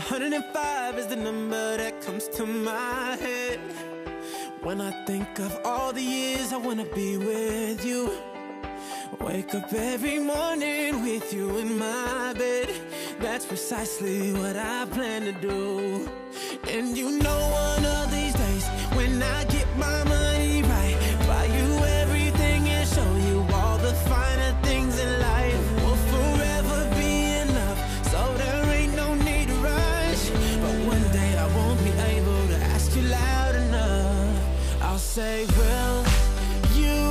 105 is the number that comes to my head when I think of all the years I wanna be with you. Wake up every morning with you in my bed. That's precisely what I plan to do. And you know one of these days, when I get my money right, buy you everything and show you all the finer things in life. Will forever be enough, so there ain't no need to rush. But one day I won't be able to ask you loud enough. I'll say, will you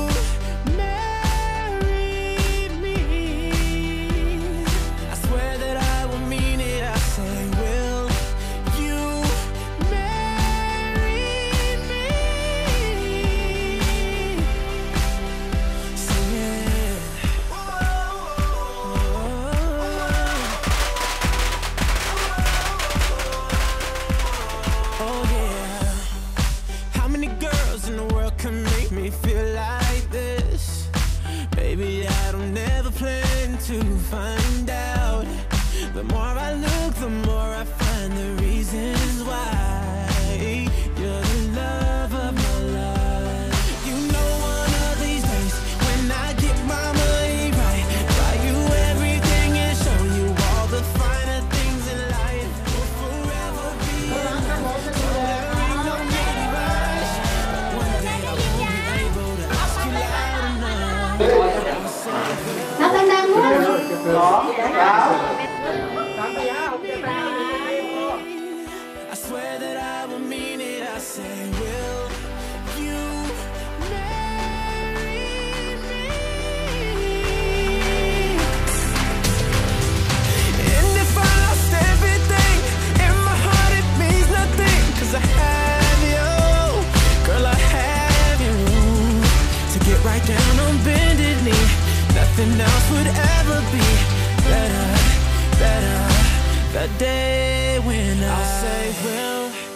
marry me? I swear that I will mean it. I say, will you marry me? Sing it. Oh yeah. How many girls in the world can make me feel like this? Baby, I don't ever plan to find out. The more I look, the more I find the reasons why. You're the love of my life. You know one of these days, when I get my money right, buy you everything and show you all the finer things in life. Will forever be enough, so there ain't no need to rush. But one day I won't be able to ask you loud enough. I'll say, Magandang mo. I swear that I will mean it. I say, will you marry me? And if I lost everything, in my heart it means nothing, 'cause I have you, girl, I have you. To get right down on bended knee, nothing else would ever be better. The day when I'll say, will